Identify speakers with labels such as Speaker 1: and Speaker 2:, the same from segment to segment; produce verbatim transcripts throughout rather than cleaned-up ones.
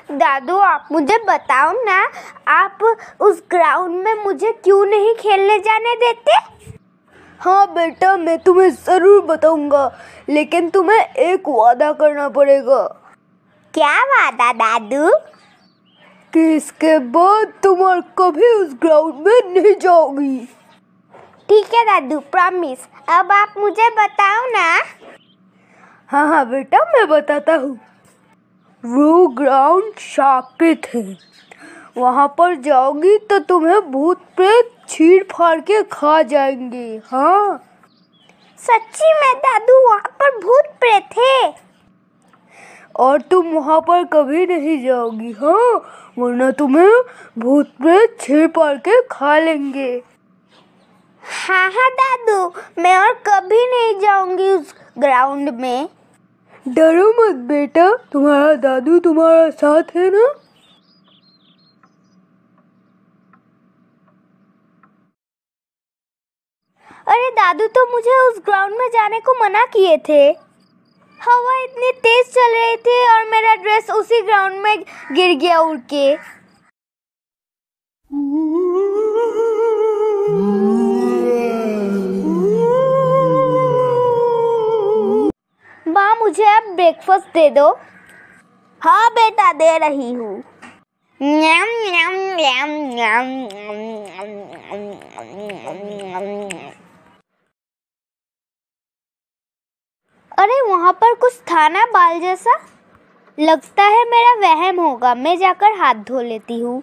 Speaker 1: दादू आप मुझे बताओ ना, आप उस ग्राउंड में मुझे क्यों नहीं खेलने जाने देते?
Speaker 2: हाँ बेटा, मैं तुम्हें ज़रूर बताऊंगा, लेकिन तुम्हें एक वादा करना पड़ेगा।
Speaker 1: क्या वादा दादू?
Speaker 2: कि इसके बाद तुम और कभी उस ग्राउंड में नहीं जाओगी।
Speaker 1: ठीक है दादू, प्रॉमिस। अब आप मुझे बताओ ना।
Speaker 2: हाँ हाँ बेटा, मैं बताता हूँ। वो ग्राउंड शापित है, वहाँ पर जाओगी तो तुम्हें भूत प्रेत चीर फाड़ के खा जाएंगे। हाँ
Speaker 1: सच्ची में दादू, वहाँ पर भूत प्रेत है?
Speaker 2: और तुम वहाँ पर कभी नहीं जाओगी, हाँ, वरना तुम्हें भूत प्रेत चीर फाड़ के खा लेंगे।
Speaker 1: हाँ हाँ दादू, मैं और कभी नहीं जाऊंगी उस ग्राउंड में।
Speaker 2: डरो मत बेटा, तुम्हारा दादू तुम्हारा साथ है ना।
Speaker 1: अरे दादू तो मुझे उस ग्राउंड में जाने को मना किए थे। हवा इतनी तेज चल रही थी और मेरा ड्रेस उसी ग्राउंड में गिर गया उड़ के। माँ मुझे अब ब्रेकफास्ट दे दो। हाँ बेटा, दे रही हूँ। न्याम न्याम न्याम न्याम। अरे वहाँ पर कुछ था ना बाल जैसा? लगता है मेरा वहम होगा, मैं जाकर हाथ धो लेती हूँ।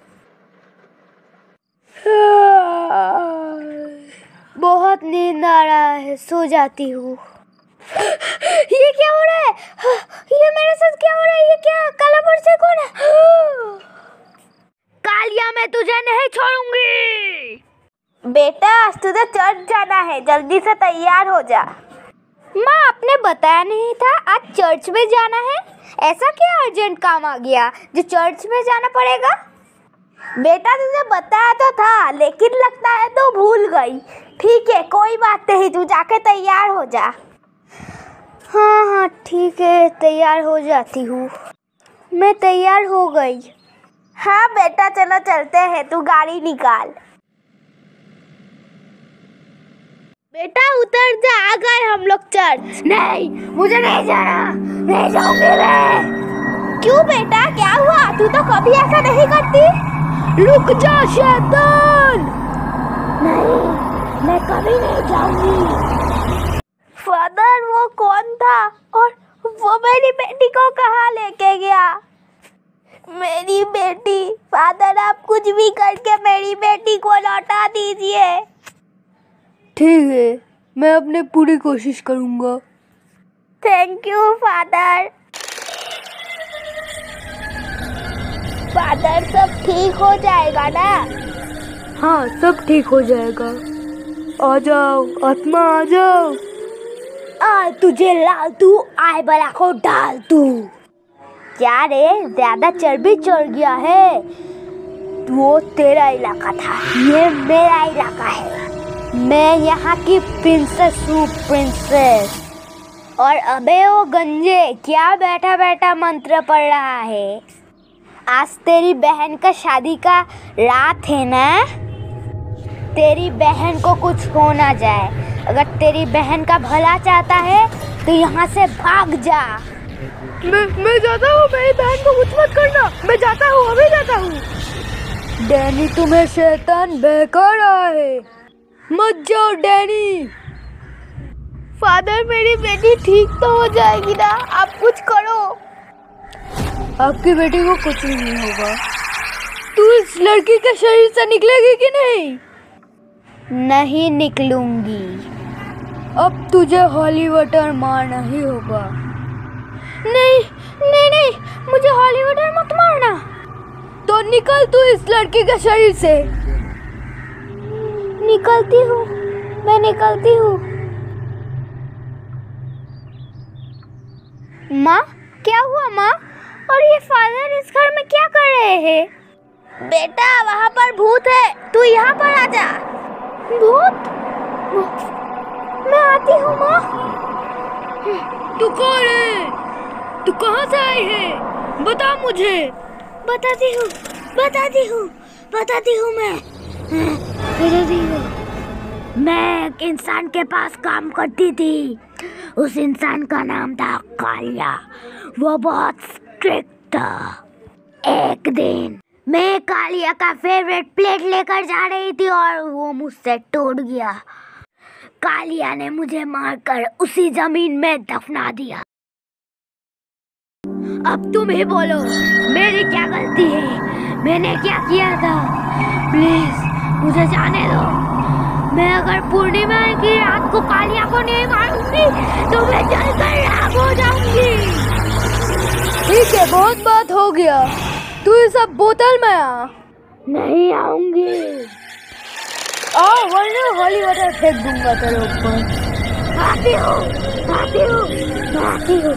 Speaker 1: बहुत नींद आ रहा है, सो जाती हूँ। ये क्या हो रहा है? ये मेरे साथ क्या हो रहा है? ये क्या काला पर्चा कौन है? कालिया, मैं तुझे नहीं छोड़ूंगी। बेटा आज तुझे चर्च जाना है, जल्दी से तैयार हो जा। माँ आपने बताया नहीं था आज चर्च में जाना है? ऐसा क्या अर्जेंट काम आ गया जो चर्च में जाना पड़ेगा? बेटा तुझे बताया तो था, लेकिन लगता है तू भूल गई। ठीक है कोई बात नहीं, तू जाके तैयार हो जा। हाँ हाँ ठीक है, तैयार हो जाती हूँ। मैं तैयार हो गई। हाँ बेटा चलो चलते हैं, तू गाड़ी निकाल। बेटा उतर जा, आ गए हम लोग चर्च। नहीं मुझे नहीं जाना, नहीं जाऊंगी मैं। क्यों बेटा, क्या हुआ? तू तो कभी ऐसा नहीं करती।
Speaker 2: रुक जा शैतान।
Speaker 1: नहीं, मैं कभी नहीं जाऊंगी। फादर वो कौन था और वो मेरी बेटी को कहाँ लेके गया? मेरी बेटी, फादर आप कुछ भी करके मेरी बेटी को लौटा दीजिए।
Speaker 2: ठीक है, मैं अपने पूरी कोशिश करूँगा।
Speaker 1: Thank you father. फादर सब ठीक हो जाएगा ना?
Speaker 2: हाँ सब ठीक हो जाएगा। आ जाओ आत्मा, आ जाओ।
Speaker 1: आ तुझे लाल तू, आए बला को डाल तू। क्या रे, ज्यादा चर्बी चढ़ गया है? वो तेरा इलाका था, ये मेरा इलाका है। मैं यहाँ की प्रिंसेस हूँ, प्रिंसेस। और अबे वो गंजे, क्या बैठा बैठा मंत्र पढ़ रहा है? आज तेरी बहन का शादी का रात है ना? तेरी बहन को कुछ हो ना जाए। अगर तेरी बहन का भला चाहता है तो यहाँ से भाग जा।
Speaker 2: मैं मैं जाता हूँ, मेरी बहन को कुछ मत करना। मैं जाता हूँ, अभी जाता हूँ। डैनी तुम्हें शैतान बहका रहा है, मत जाओ डैनी।
Speaker 1: फादर मेरी बेटी ठीक तो हो जाएगी ना? आप कुछ करो।
Speaker 2: आपकी बेटी को कुछ नहीं होगा। तू इस लड़की के शरीर से निकलेगी कि नहीं?
Speaker 1: नहीं निकलूंगी।
Speaker 2: अब तुझे हॉली वाटर मारना ही होगा।
Speaker 1: नहीं नहीं नहीं, मुझे हॉली वाटर मत मारना।
Speaker 2: तो निकल तू इस लड़की के शरीर से।
Speaker 1: निकलती हूँ, मैं निकलती हूँ। माँ क्या हुआ माँ? और ये फादर इस घर में क्या कर रहे हैं? बेटा वहाँ पर भूत है, तू यहाँ पर आ जा। भूत? मैं आती हूँ माँ।
Speaker 2: तू कौन है? तू कहाँ से आई है? बता मुझे।
Speaker 1: बताती हूँ बताती हूँ बताती हूँ मैं बताती हूँ। मैं एक इंसान के पास काम करती थी। उस इंसान का नाम था कालिया। वो बहुत स्ट्रिक्ट था। एक दिन मैं कालिया का फेवरेट प्लेट लेकर जा रही थी और वो मुझसे टूट गया। कालिया ने मुझे मारकर उसी जमीन में दफना दिया। अब तुम ही बोलो, मेरी क्या गलती है? मैंने क्या किया था? प्लीज मुझे जाने दो। मैं अगर पूर्णिमा की रात को कालिया को नहीं मारूंगी तो मैं जलकर राख हो जाऊंगी।
Speaker 2: ठीक है, बहुत बात हो गया। तू इस सब बोतल में आ।
Speaker 1: नहीं आऊंगी।
Speaker 2: आओ, वरना होली वाटर फेंक दूंगा तेरे ऊपर।
Speaker 1: आती हूँ आती हूँ आती हूँ।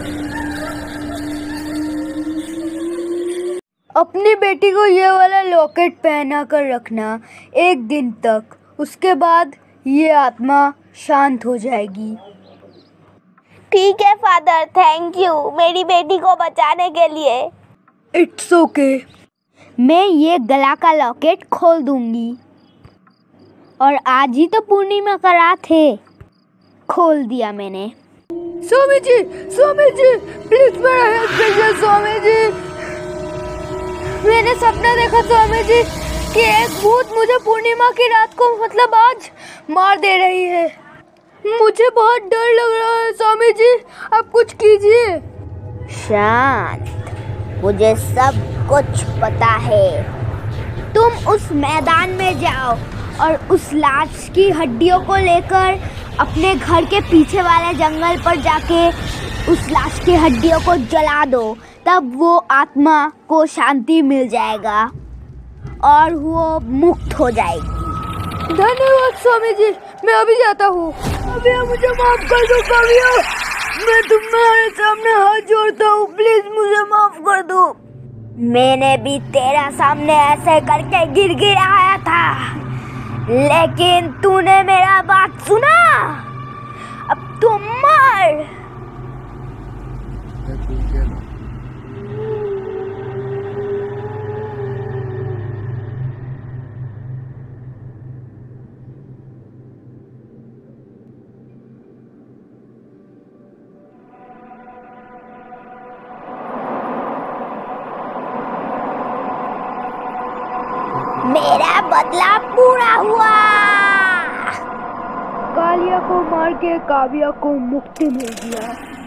Speaker 2: अपनी बेटी को ये वाला लॉकेट पहना कर रखना एक दिन तक। उसके बाद ये आत्मा शांत हो जाएगी।
Speaker 1: ठीक है फादर, थैंक यू मेरी बेटी को बचाने के लिए।
Speaker 2: It's okay.
Speaker 1: मैं ये गला का लॉकेट खोल दूंगी। और आज ही तो पूर्णिमा का रात है। खोल दिया मैंने।
Speaker 2: स्वामी जी, स्वामी जी, प्लीज मेरा हेल्प कीजिए स्वामी जी। मैंने सपना देखा स्वामी जी कि एक भूत मुझे पूर्णिमा की रात को मतलब आज मार दे रही है। मुझे बहुत डर लग रहा है स्वामी जी, आप कुछ कीजिए।
Speaker 1: शांत, मुझे सब कुछ पता है। तुम उस मैदान में जाओ और उस लाश की हड्डियों को लेकर अपने घर के पीछे वाले जंगल पर जाके उस लाश की हड्डियों को जला दो। तब वो आत्मा को शांति मिल जाएगा और वो मुक्त हो जाएगी।
Speaker 2: धन्यवाद स्वामी जी, मैं अभी जाता हूँ। अभी मुझे माफ कर दो काव्या। मैं तुम्हारे सामने हाथ जोड़ता हूँ, प्लीज मुझे माफ कर दो।
Speaker 1: मैंने भी तेरा सामने ऐसे करके गिर गिराया था, लेकिन तूने मेरा बात सुना। अब तुम मर। मेरा बदला पूरा हुआ।
Speaker 2: कालिया को मार के काव्या को मुक्ति मिल गया।